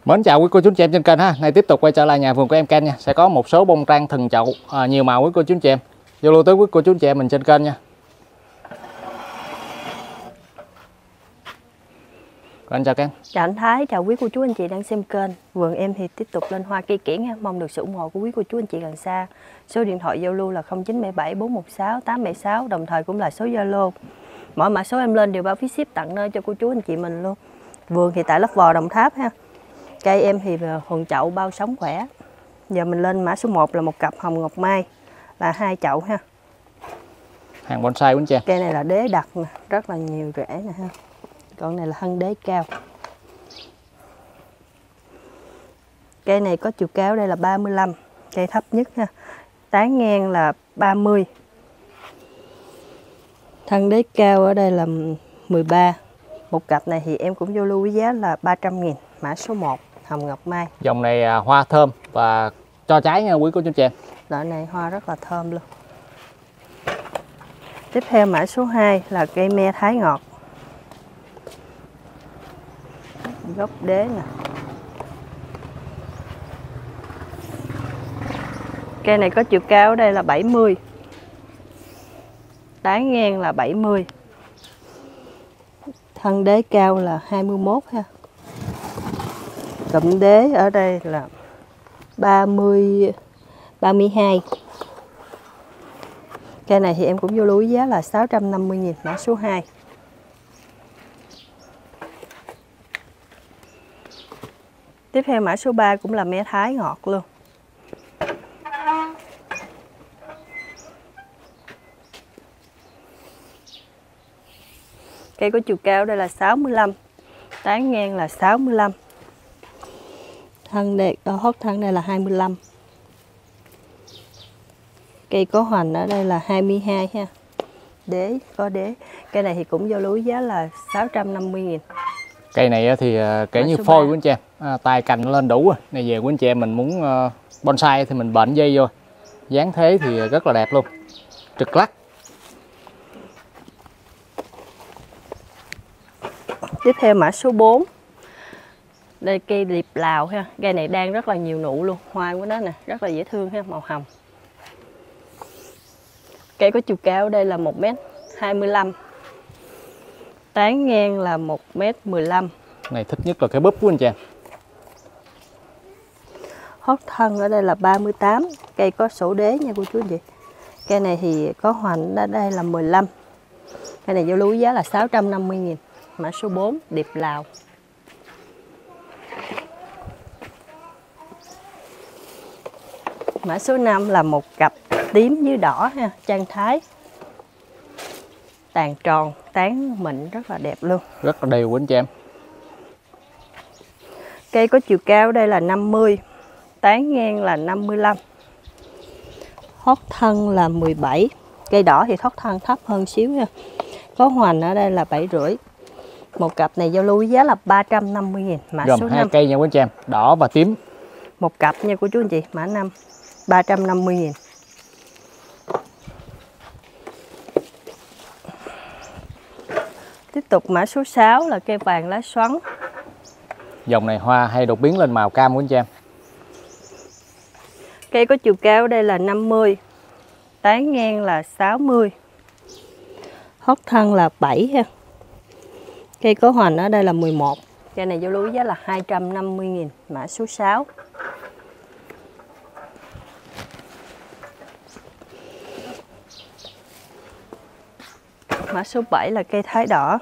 Mến chào quý cô chú anh chị em trên kênh ha. Nay tiếp tục quay trở lại nhà vườn của em Ken nha. Sẽ có một số bông trang thần chậu nhiều màu quý cô chú anh chị em. Vô lưu tới quý cô chú anh chị em mình trên kênh nha. Anh chào Ken. Chào anh Thái, chào quý cô chú anh chị đang xem kênh. Vườn em thì tiếp tục lên hoa cây kiển nha. Mong được sự ủng hộ của quý cô chú anh chị gần xa. Số điện thoại giao lưu là 0977 416 876, đồng thời cũng là số Zalo. Mỗi mã số em lên đều bao phí ship tận nơi cho cô chú anh chị mình luôn. Vườn thì tại Lấp Vò, Đồng Tháp ha. Cây em thì thuần chậu bao sống khỏe. Giờ mình lên mã số 1 là một cặp hồng ngọc mai là 2 chậu ha. Hàng bonsai quý anh chị. Cây này là đế đặc nè, rất là nhiều rễ nè ha. Con này là thân đế cao. Cây này có chiều cao đây là 35, cây thấp nhất ha. Tán ngang là 30. Thân đế cao ở đây là 13. Một cặp này thì em cũng vô lưu với giá là 300.000, mã số 1 hồng ngọc mai. Dòng này hoa thơm và cho trái nha quý cô chú anh chị em. Loại này hoa rất là thơm luôn. Tiếp theo mã số 2 là cây me Thái ngọt. Gốc đế nè. Cây này có chiều cao ở đây là 70. Tán ngang là 70. Thân đế cao là 21 ha. Cụm đế ở đây là 32. Cây này thì em cũng vô lưu giá là 650.000, mã số 2. Tiếp theo mã số 3 cũng là me Thái ngọt luôn. Cây có chiều cao đây là 65, tán ngang là 65. Thân đây, hót thân đây là 25. Cây có hoành ở đây là 22 ha. Đế, có đế. Cây này thì cũng vô lưu giá là 650.000. Cây này thì kể như phôi quý anh chị em. Tay cành lên đủ rồi. Này về quý anh chị em mình muốn bonsai thì mình bệnh dây vô. Dáng thế thì rất là đẹp luôn. Trực lắc. Tiếp theo mã số 4. Đây cây liệp Lào ha. Cây này đang rất là nhiều nụ luôn. Hoa của nó nè, rất là dễ thương ha, màu hồng. Cây có chiều cao ở đây là 1m25. Tán ngang là 1m15. Này thích nhất là cái búp của anh chị em. Hót thân ở đây là 38. Cây có sổ đế nha cô chú anh chị. Cây này thì có hoành ở đây là 15. Cây này vô lưu giá là 650.000, mã số 4 điệp Lào. Mã số 5 là một cặp tím với đỏ ha, trang Thái. Tàn tròn, tán mịn rất là đẹp luôn. Rất là đều quý anh chị em. Cây có chiều cao đây là 50, tán ngang là 55. Hót thân là 17. Cây đỏ thì thoát thân thấp hơn xíu nha. Có hoành ở đây là 7,5. Một cặp này giao lưu giá là 350.000, mã gồm số 5. 2 cây nha quý anh chị em, đỏ và tím. Một cặp nha cô chú anh chị, mã 5, 350.000. Tiếp tục mã số 6 là cây vàng lá xoắn. Dòng này hoa hay đột biến lên màu cam quý anh chị em. Cây có chiều cao ở đây là 50, tán ngang là 60. Hót thân là 7 ha. Cây có hoành ở đây là 11. Cây này giao lưu giá là 250.000, mã số 6. Mã số 7 là cây Thái đỏ.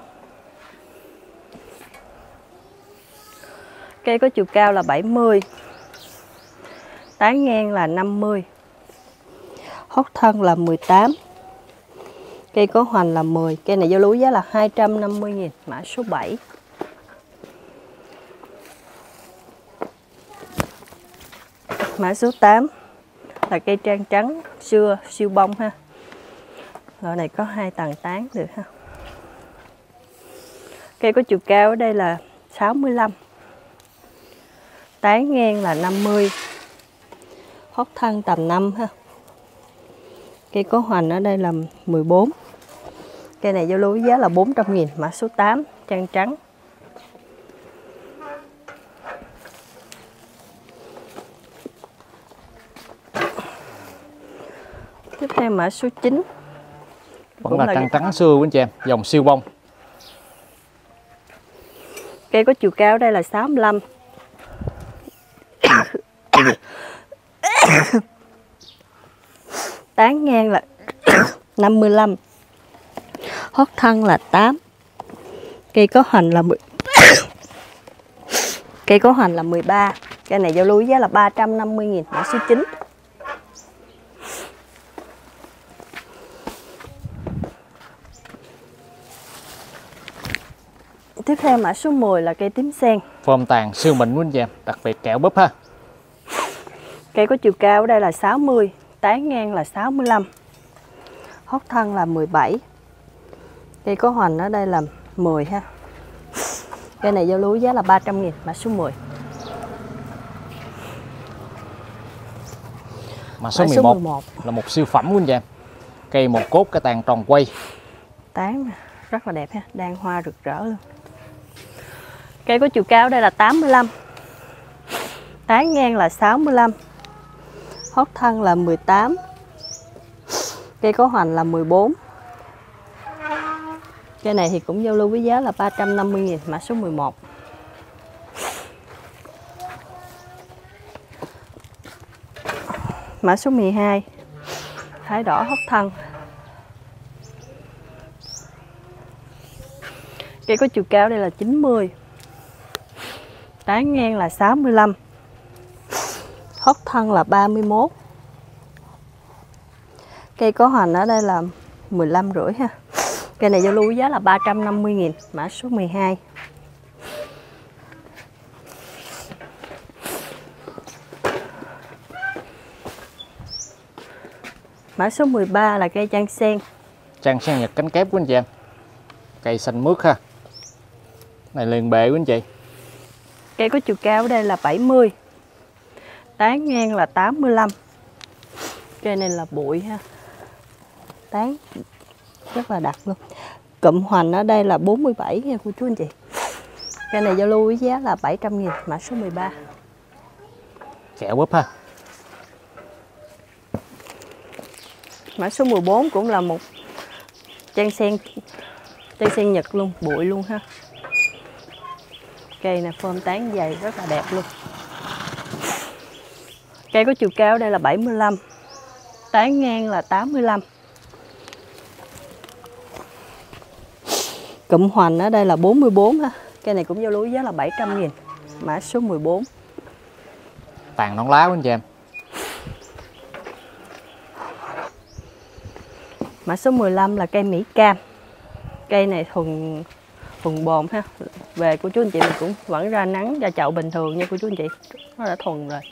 Cây có chiều cao là 70. Tán ngang là 50. Hót thân là 18. Cây có hoành là 10. Cây này giao lưu giá là 250.000, mã số 7. Mã số 8 là cây trang trắng xưa siêu bông ha. Loại này có 2 tầng tán được ha. Cây có chiều cao ở đây là 65. Tán ngang là 50. Hót thân tầm 5 ha. Cây có hoành ở đây là 14. Cây này giao lưu với giá là 400.000, mã số 8 trang trắng. Tiếp theo mã số 9. Vẫn là trăng trắng xưa quý anh chị em, dòng siêu bông. Cây có chiều cao ở đây là 65. Tán ngang là 55. Hót thân là 8. Cây có hoành là 10. Cây có hoành là 13. Cây này giao lưu giá là 350.000, mã số 9. Tiếp theo mã số 10 là cây tím sen. Form tàn siêu mịn quý anh chị em, đặc biệt kẹo búp ha. Cây có chiều cao ở đây là 60, tán ngang là 65. Hót thân là 17. Cây có hoành ở đây là 10 ha. Cây này giao lưu giá là 300.000, mã số 10. Mã số 11 là một siêu phẩm quý anh chị em. Cây một cốt, cái tàn tròn quay. Tán rất là đẹp ha, đang hoa rực rỡ luôn. Cây có chiều cao ở đây là 85. Tán ngang là 65. Hót thân là 18. Cây có hoành là 14. Cây này thì cũng giao lưu với giá là 350.000, mã số 11. Mã số 12. Thái đỏ hót thân. Cây có chiều cao đây là 90. Tán ngang là 65. Hót thân là 31. Cây có hoành ở đây là 15,5 ha. Cây này giao lưu giá là 350.000, mã số 12. Mã số 13 là cây trang sen. Trang sen Nhật cánh kép của anh chị em. Cây xanh mướt ha. Này liền bệ của anh chị. Cây có chiều cao ở đây là 70. Tán ngang là 85. Cây này là bụi ha. Tán rất là đặc luôn. Cụm hoành ở đây là 47 nha cô chú anh chị. Cây này giao lưu với giá là 700.000, mã số 13. Kẹo búp ha. Mã số 14 cũng là một trang sen Nhật luôn, bụi luôn ha. Cây này form tán dày rất là đẹp luôn. Cây có chiều cao ở đây là 75. Tán ngang là 85. Cụm hoành ở đây là 44 ha. Cây này cũng giao lưu giá là 700.000, mã số 14. Tàn nón lá của anh chị em. Mã số 15 là cây Mỹ Cam. Cây này thuần bồn ha. Về cô chú anh chị mình cũng vẫn ra nắng ra chậu bình thường nha cô chú anh chị. Nó đã thuần rồi.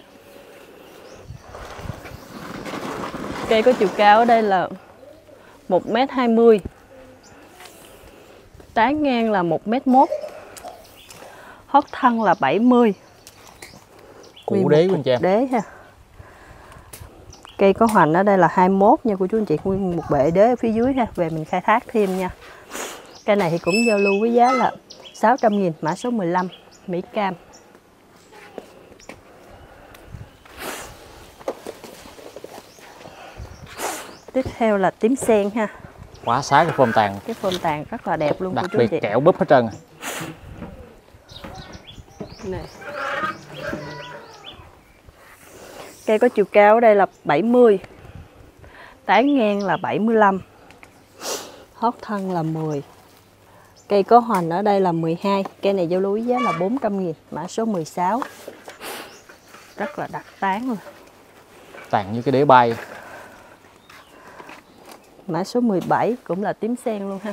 Cây có chiều cao ở đây là 1,20 m. Tán ngang là 1,1 m. Hót thân là 70. Củ đế của anh chị em. Đế ha. Cây có hoành ở đây là 21 nha cô chú anh chị, nguyên một bệ đế ở phía dưới ha, về mình khai thác thêm nha. Cây này thì cũng giao lưu với giá là 600.000, mã số 15, Mỹ Cam. Tiếp theo là tím sen ha. Quá xá cái form tàn. Cái form tàn rất là đẹp luôn đặc cô chú anh biệt chị. kẹo búp hết trơn. Này. Cây có chiều cao ở đây là 70. Tán ngang là 75. Hót thân là 10. Cây có hoành ở đây là 12. Cây này giao lưu với giá là 400.000, mã số 16. Rất là đặc tán luôn. Tàn như cái đế bay. Mã số 17 cũng là tím sen luôn ha.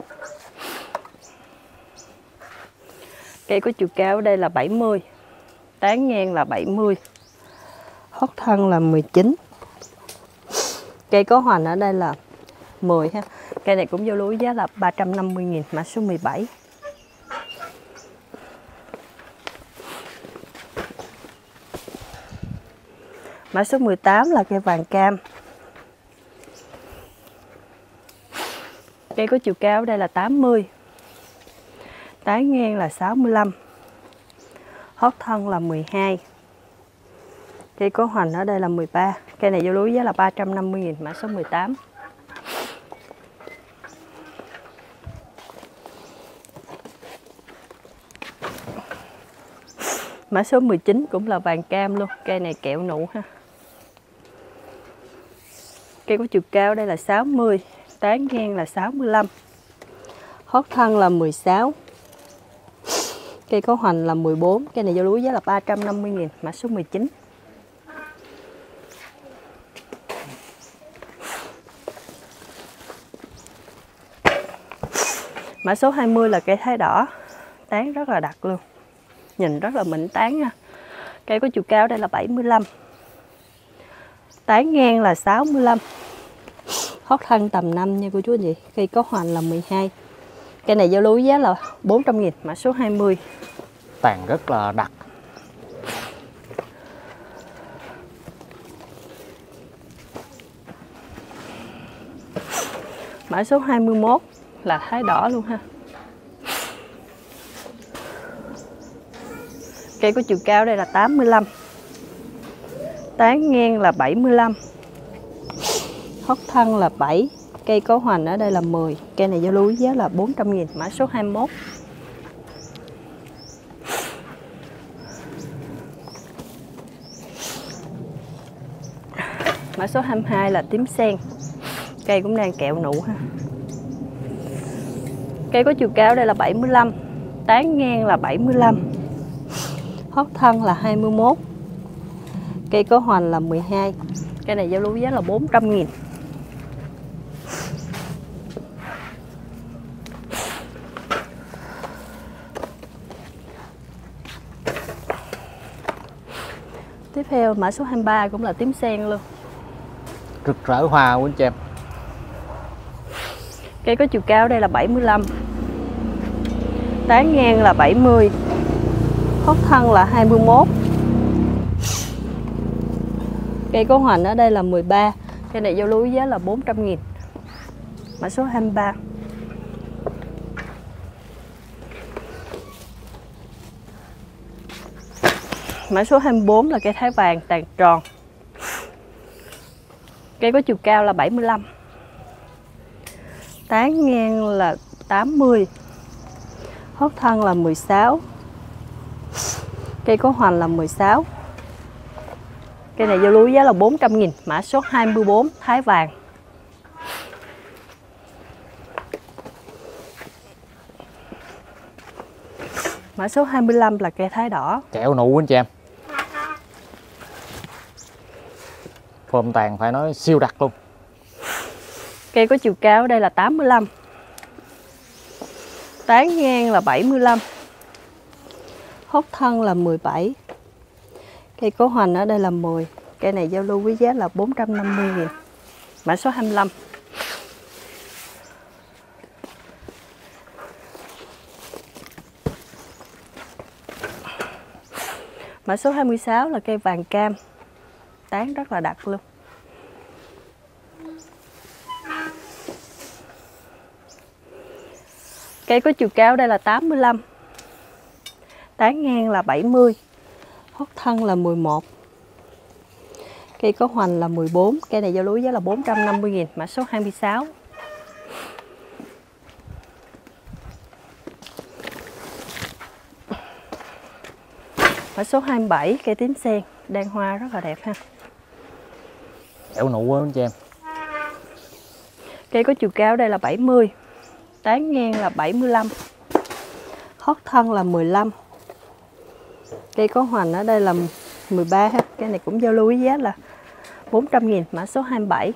Cây có chiều cao ở đây là 70. Tán ngang là 70. Hót thân là 19. Cây có hoành ở đây là 10 ha. Cây này cũng giao lưu giá là 350.000, mã số 17. Mã số 18 là cây vàng cam. Cây có chiều cao ở đây là 80. Tán ngang là 65. Hót thân là 12. Cây có hoành ở đây là 13. Cây này giao lưu giá là 350.000, mã số 18. Mã số 19 cũng là vàng cam luôn. Cây này kẹo nụ ha. Cây có chiều cao đây là 60, tán ngang là 65, hót thân là 16. Cây có hoành là 14. Cây này giao lưu giá là 350.000, mã số 19. Mã số 20 là cây thái đỏ, tán rất là đặc luôn, nhìn rất là mịn tán nha. Cây có chiều cao đây là 75, tán ngang là 65, hót thân tầm 5 nha cô chú anh chị. Cây có hoành là 12. Cây này giao lưu giá là 400.000, mã số 20. Tàn rất là đặc. Mã số 21 là thái đỏ luôn ha. Cây có chiều cao đây là 85, tán ngang là 75, hót thân là 7. Cây có hoành ở đây là 10. Cây này giao lưu giá là 400.000, mã số 21. Mã số 22 là tím sen. Cây cũng đang kẹo nụ ha. Cây có chiều cao đây là 75, tán ngang là 75, hót thân là 21. Cây có hoành là 12. Cây này giao lưu giá là 400.000. Tiếp theo mã số 23 cũng là tím sen luôn. Rực rỡ hoa quý anh chị em. Cây có chiều cao đây là 75, tán ngang là 70, hót thân là 21. Cây có hoành ở đây là 13. Cây này giao lưu giá là 400.000, mã số 23. Mã số 24 là cây thái vàng tàn tròn. Cây có chiều cao là 75, tán ngang là 80, hót thân là 16. Cây có hoành là 16. Cây này giao lưu giá là 400.000, mã số 24 thái vàng. Mã số 25 là cây thái đỏ. Kẹo nụ quý anh chị em. Phôm tàn phải nói siêu đặc luôn. Cây có chiều cao ở đây là 85, tán ngang là 75, hót thân là 17. Cây có hoành ở đây là 10. Cây này giao lưu với giá là 450.000, mã số 25. Mã số 26 là cây vàng cam, tán rất là đặc luôn. Cây có chiều cao đây là 85, tán ngang là 70, hót thân là 11. Cây có hoành là 14. Cây này giao lưu giá là 450.000, mã số 26. Mã số 27 cây tím sen đang hoa rất là đẹp ha. Kẹo nụ quá anh chị em. Cây có chiều cao đây là 70, tán ngang là 75, hót thân là 15. Cây có hoành ở đây là 13 ha. Cây này cũng giao lưu với giá là 400.000, mã số 27.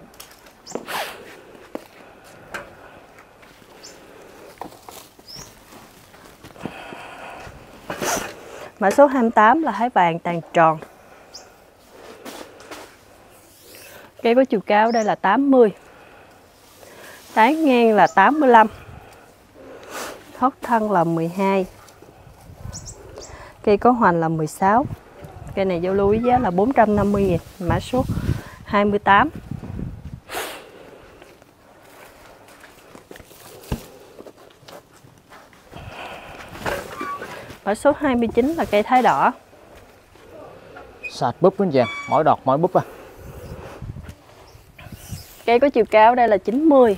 Mã số 28 là thái vàng tàn tròn. Cây có chiều cao đây là 80, tán ngang là 85, hót thân là 12. Cây có hoành là 16. Cây này giao lưu với giá là 450.000, mã số 28. Mã số 29 là cây thái đỏ. Sạch búp quý anh chị em, mỗi đọt mỗi búp. Cây có chiều cao đây là 90,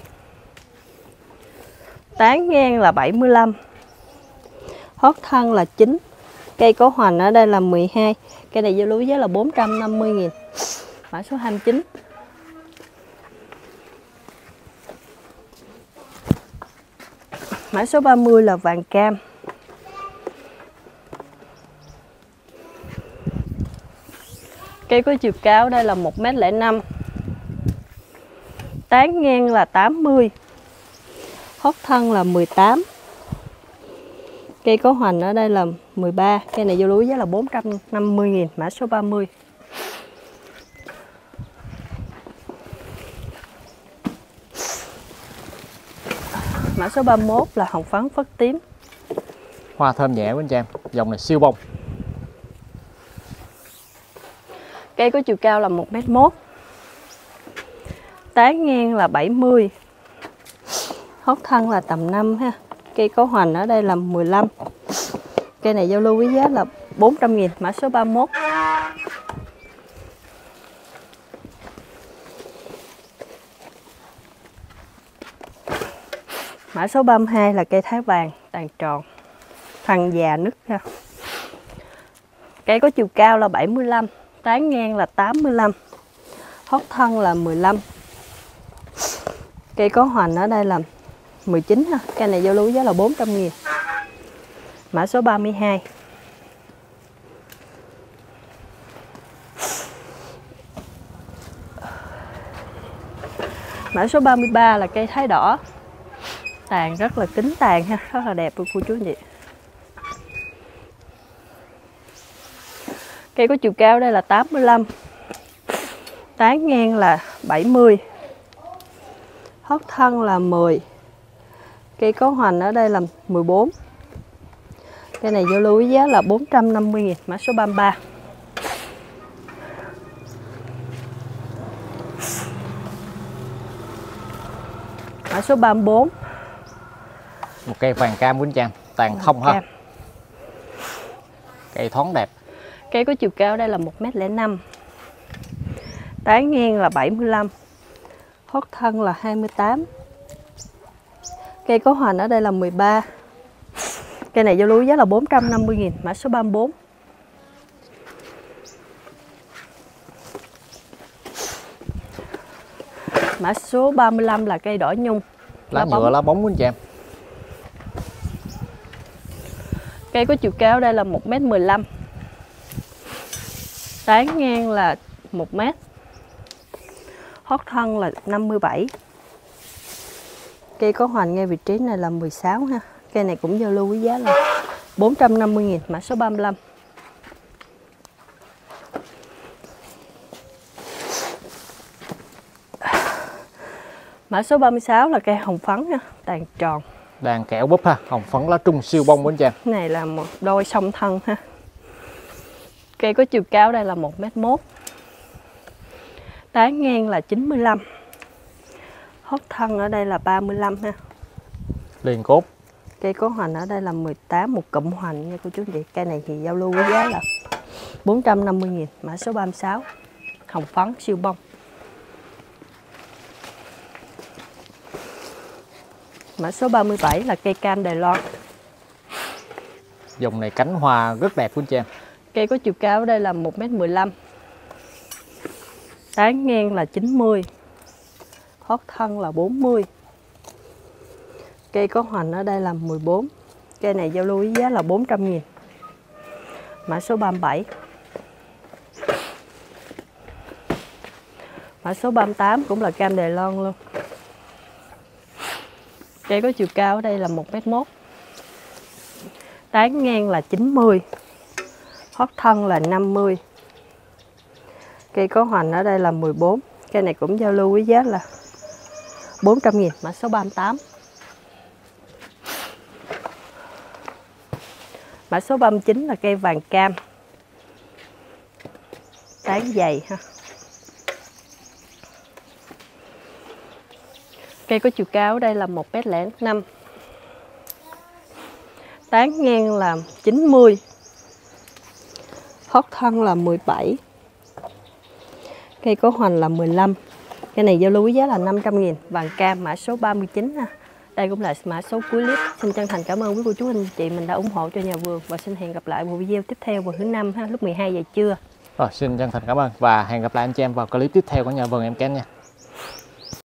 tán ngang là 75, hót thân là 9. Cây có hoành ở đây là 12. Cây này giao lưu giá là 450.000. Mã số 29. Mã số 30 là vàng cam. Cây có chiều cao đây là 1m05, tán ngang là 80, hót thân là 18. Cây có hoành ở đây là 13. Cây này giao lưu giá là 450.000. Mã số 30. Mã số 31 là hồng phấn phất tím. Hoa thơm nhẹ quý anh chị em, dòng này siêu bông. Cây có chiều cao là 1m1, tán ngang là 70, hót thân là tầm 5 ha. Cây có hoành ở đây là 15. Cây này giao lưu với giá là 400.000. Mã số 31. Mã số 32 là cây thái vàng tàn tròn, thân già nứt ha. Cây có chiều cao là 75, tán ngang là 85, hót thân là 15. Cây có hoành ở đây là 19 ha. Cây này giao lưu giá là 400.000. Mã số 32. Mã số 33 là cây thái đỏ, tàn rất là kín tàn ha, rất là đẹp luôn cô chú anh chị. Cây có chiều cao đây là 85, tán ngang là 70, hót thân là 10. Cây có hoành ở đây là 14. Cây này giao lưu với giá là 450.000. Mã số 33. Mã số 34. Một cây vàng cam quý anh chị em, tàn thông ha. Cây thoáng đẹp. Cây có chiều cao đây là 1m05, tán ngang là 75, hót thân là 28. Cây có hoành ở đây là 13. Cây này giao lưu giá là 450.000. Mã số 34. Mã số 35 là cây đỏ nhung, lá nhựa lá bóng quý anh chị em. Cây có chiều cao đây là 1m15, tán ngang là 1m, hót thân là 57. Cây có hoành ngay vị trí này là 16 ha. Cây này cũng giao lưu với giá là 450.000. Mã số 35. Mã số 36 là cây hồng phấn ha, tàn tròn, đàn kẹo búp ha, hồng phấn lá trung siêu bông quý anh chị em. Này là một đôi song thân ha. Cây có chiều cao đây là 1m1, tán ngang là 95, hót thân ở đây là 35 ha. Liền cốt. Cây có hoành ở đây là 18, một cụm hoành nha cô chú anh chị. Cây này thì giao lưu với giá là 450.000. Mã số 36 hồng phấn siêu bông. Mã số 37 là cây cam Đài Loan. Dòng này cánh hoa rất đẹp quý anh chị em. Cây có chiều cao ở đây là 1m15, tán ngang là 90, hót thân là 40. Cây có hoành ở đây là 14. Cây này giao lưu với giá là 400.000. Mã số 37. Mã số 38 cũng là cam Đài Loan luôn. Cây có chiều cao ở đây là 1m1, tán ngang là 90, hót thân là 50. Cây có hoành ở đây là 14. Cây này cũng giao lưu với giá là 400.000. Mã số 38. Mã số 39 là cây vàng cam, tán dày ha. Cây có chiều cao ở đây là 1m05, tán ngang là 90, hót thân là 17, cây có hoành là 15. Cây này giao lưu với giá là 500.000, vàng cam mã số 39 ha. Đây cũng là mã số cuối clip. Xin chân thành cảm ơn quý cô chú anh chị mình đã ủng hộ cho nhà vườn, và xin hẹn gặp lại vào video tiếp theo vào thứ Năm ha, lúc 12 giờ trưa. Rồi, xin chân thành cảm ơn và hẹn gặp lại anh chị em vào clip tiếp theo của nhà vườn em Ken nha.